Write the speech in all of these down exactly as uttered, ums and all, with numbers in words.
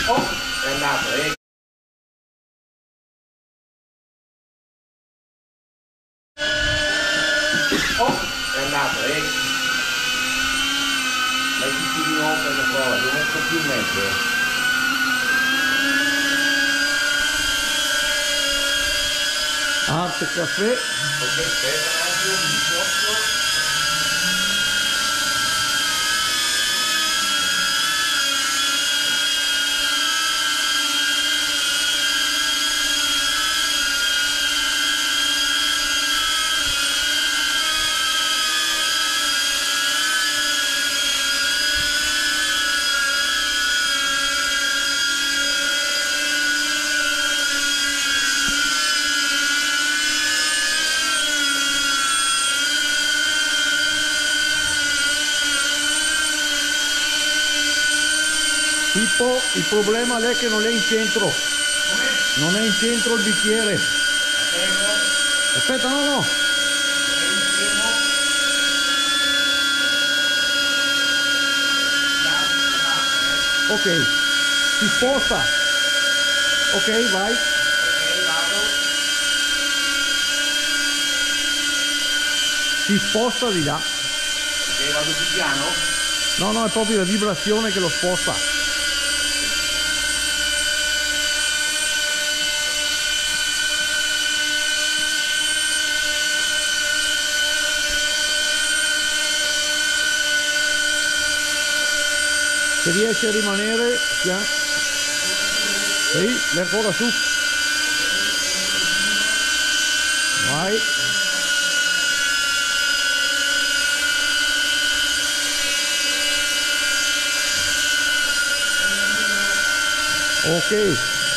Oh, è andato, eh. Oh, è andato, eh. Dai tutti di nuovo per la prova, devo mettere più in mezzo. Arte caffè. Ok, aspetta un attimo, mi sposto. Tipo, il problema è che non è in centro. Non è in centro il bicchiere. Aspetta, no, no. Ok, si sposta. Ok, vai. Si sposta di là. Ok, vado più piano? No, no, è proprio la vibrazione che lo sposta. Se riesce a rimanere, sì, ancora su. Vai. Ok.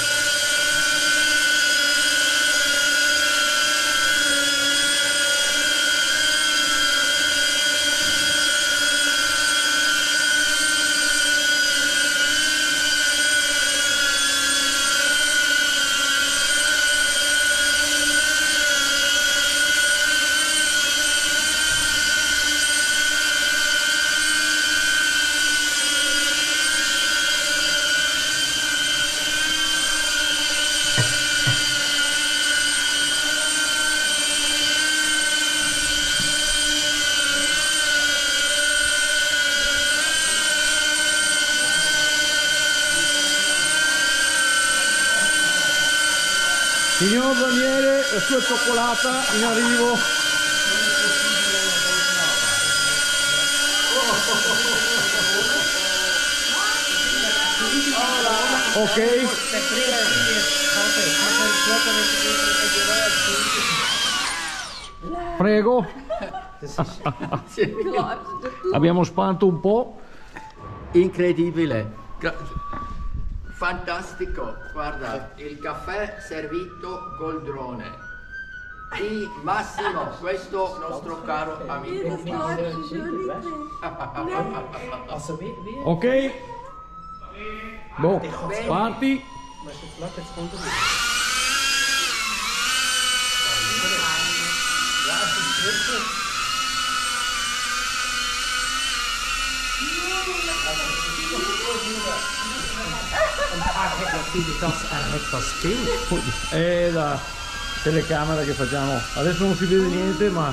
Signor Daniele, la sua cioccolata in arrivo. Ok. Prego. Abbiamo spanto un po'. Incredibile. Fantastico, guarda, il caffè servito col drone. Il massimo, questo nostro caro amico. Ok. Boh, parti. È la telecamera che facciamo. Adesso non si vede niente, ma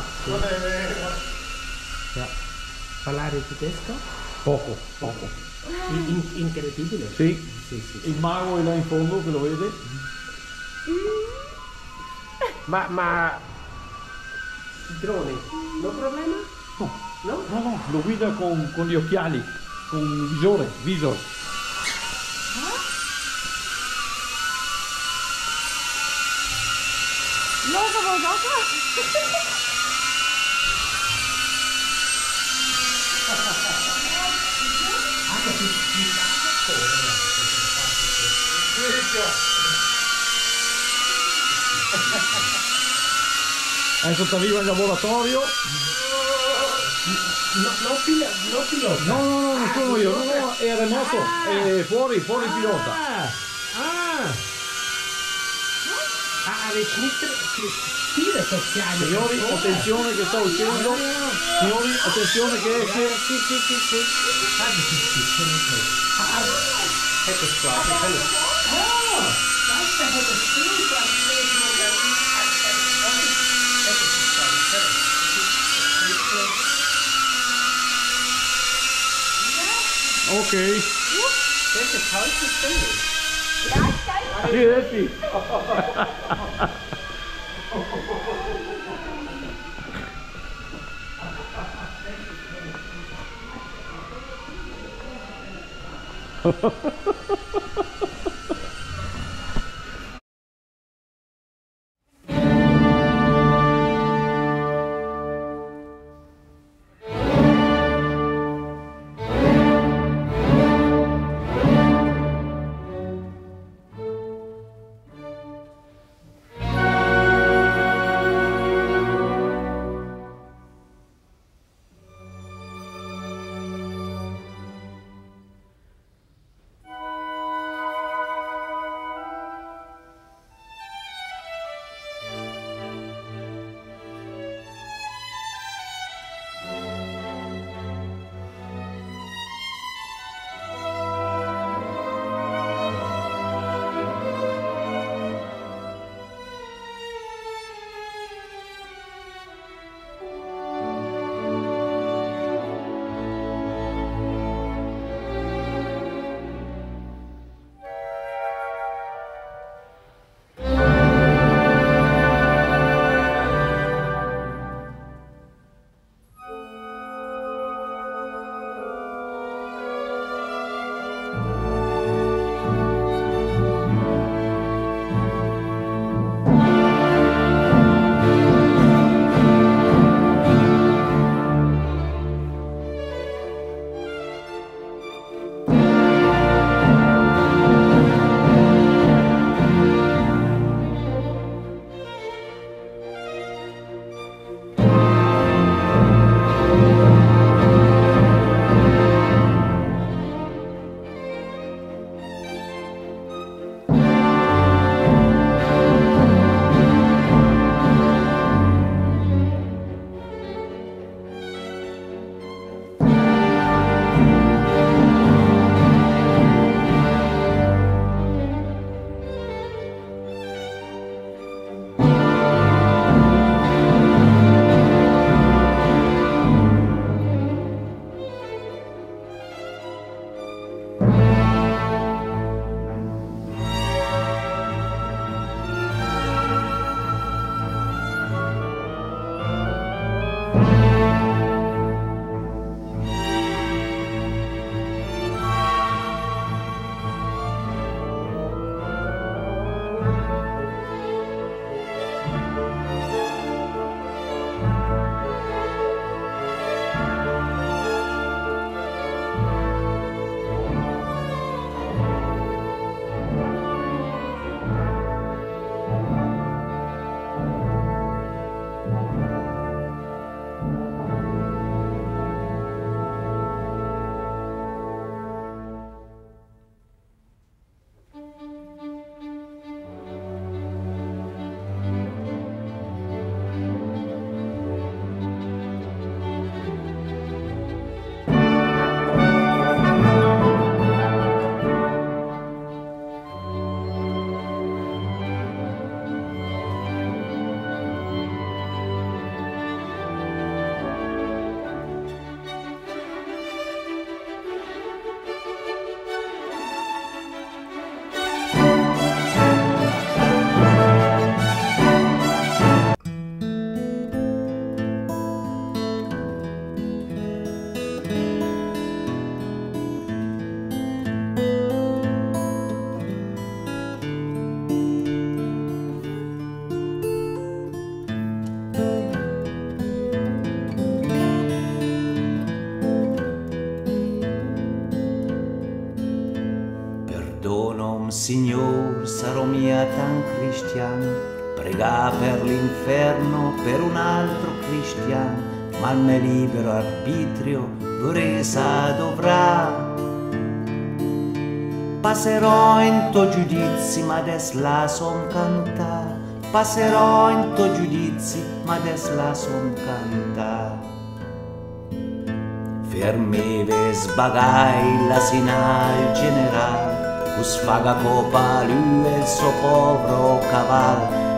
parlare tedesco? Poco, poco. In, incredibile. Sì. Sì, sì, sì. Il mago è là in fondo che lo vede. Ma, ma il drone, no problema? No, No? no, no, lo guida con, con gli occhiali, con un visore, visor. Cosa vuoi dopo? Adesso arriva in laboratorio. No, no, pila, no pilota. No, no, no, non sono io, no, no, è remoto, è fuori, fuori il pilota. Ah, ah. Ah, avete stile sociali. Signori, attenzione che sta uscendo. Signori, attenzione che esce. Sì, sì, sì, sì. Ah, di sì, sì, sì. Ah, ist klar, die kann ich. Ok. Welche falsche Stelle? Arrivederci. Signor, sarò mia tan cristiano, prega per l'inferno per un altro cristiano, ma il mio libero arbitrio duresa dovrà. Passerò in to giudizi, ma des la son cantà, passerò in to giudizi, ma des la son cantà. Fermi ve sbagai la sina il generale, sfaga copa lui e il suo povero caval,